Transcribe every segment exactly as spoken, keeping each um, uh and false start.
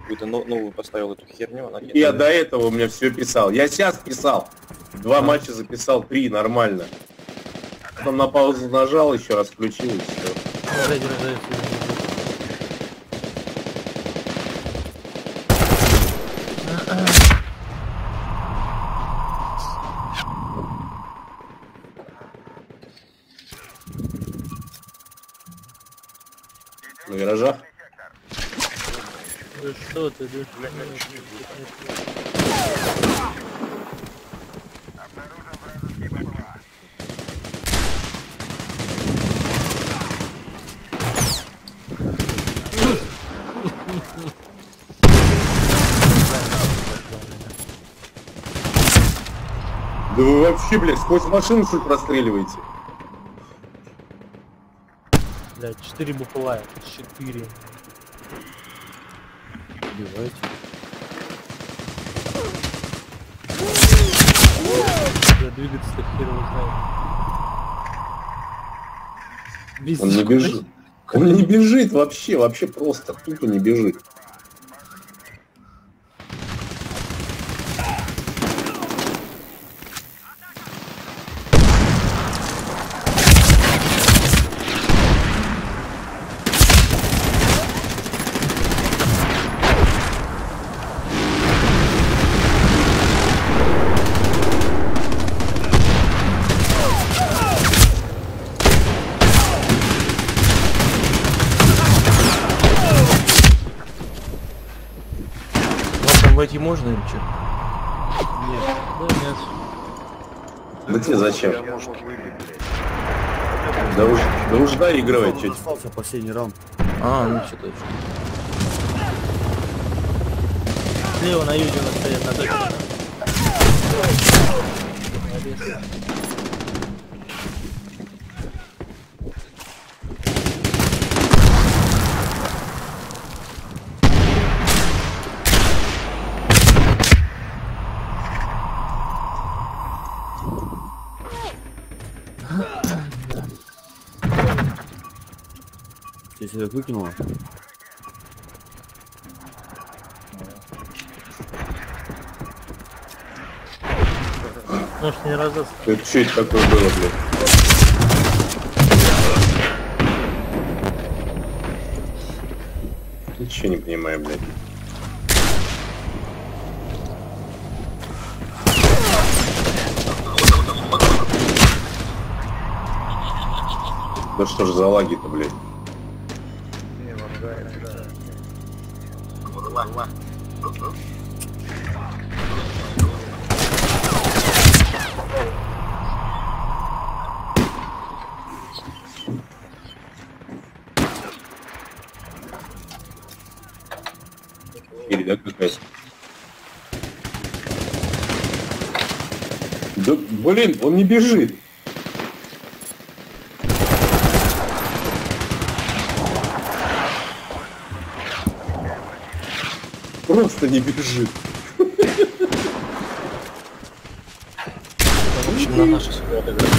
какую-то новую поставил эту херню. Она Я до этого у меня все писал. Я сейчас писал. Два а. матча записал, три, нормально. Потом на паузу нажал, еще раз включил и все. На виражах? Да что ты, да? Да вы вообще, блядь, сквозь машину что-то простреливаете? Блядь, четыре бупла, четыре. Убивайте. Я двигаться так хер его знаю. Он не бежит. Он не бежит вообще, вообще просто, тупо не бежит. Войти можно или что? Нет, да нет. Да тебе зачем? Да уж, да уж дай играть, что остался последний раунд. А, ну что точно. Слева на юге у нас стоят на точке. Ты себя выкинула? Может не раздастся. Это что это такое было, блядь? Ничего не понимаю, блядь. Да что ж за лаги-то, блядь? Или да какая-то? Да, блин, он не бежит. Просто не бежит. В общем, на наши сюда отыграть.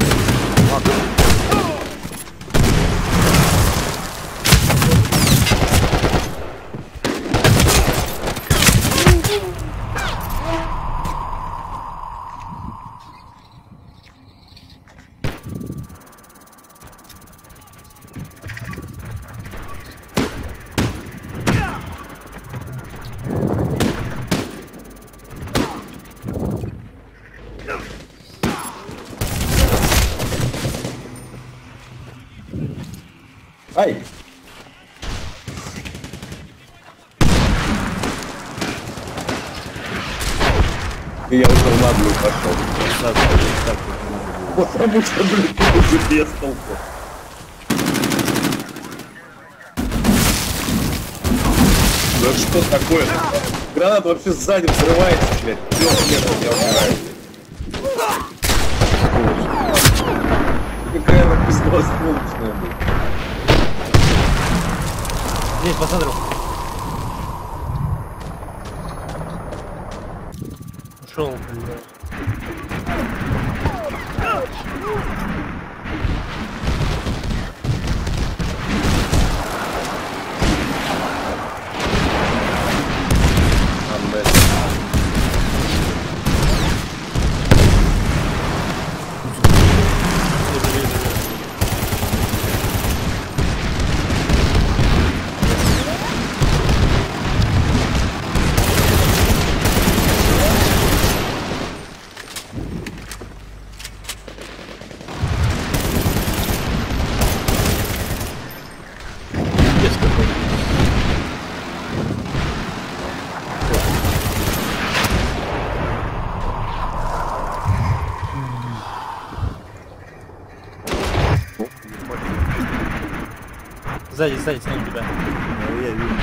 Ай! Я уже в наглую пошел. Потому что, блин, ты уже без толку. Да что такое-то? Гранат вообще сзади взрывается, блядь. Трёх метров я умираю. Какая она пиздовостволочная, блядь. Здесь, посмотрю. Ушел, блядь. Сзади, сзади, смотри тебя. Ну, я вижу.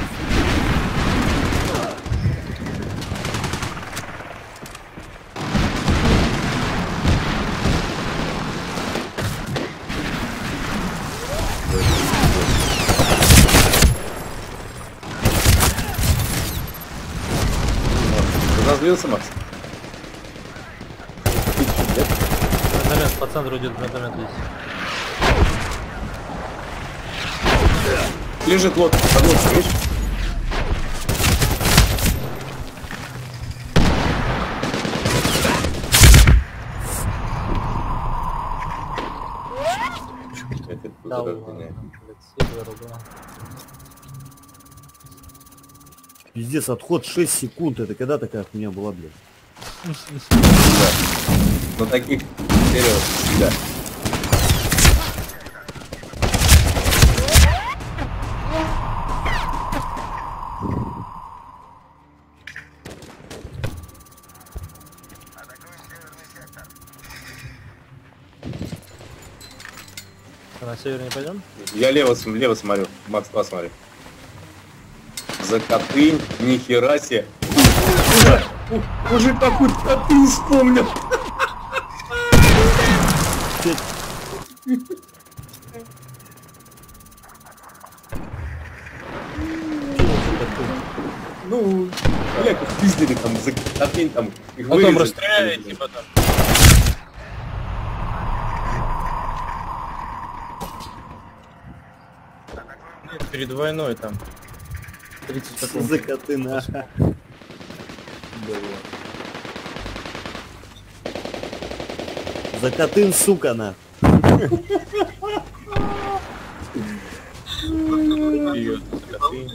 Разозлился, Макс? Гранатомет, по центру идет гранатомет здесь. Лежит лодка, под лодкой, видишь? Это Да возрождение. ладно, блядь, сильно ругал. Пиздец, отход шесть секунд. Это когда такая хуйня была, блядь? На таких сериях всегда. А на север не пойдем? Я лево, см- лево смотрю, Макс, посмотри. Закатынь, нихера себе. Уже, у- уже какую-то Катынь вспомнил. Ну, бля, как пиздили там, Закатынь там. Их Потом вырезали. расстреляли, типа там. Нет, перед войной там. тридцать Что секунд. за коты, на? Закатын, сука, на. Вперед, Закатынь.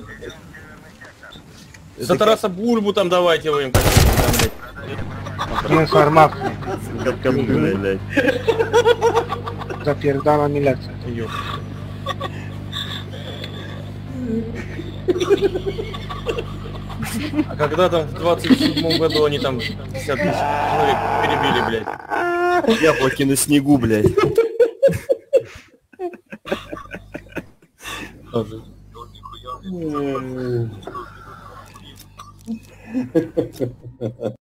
За Тараса Бульбу там давайте вы им как-нибудь там, блядь. Nie farmawki, Закатын, блядь. zapierdalam i lecę. Ёп. А когда там в двадцать седьмом году они там пятьдесят тысяч человек перебили, блядь. Яблоки на снегу, блядь. Тоже.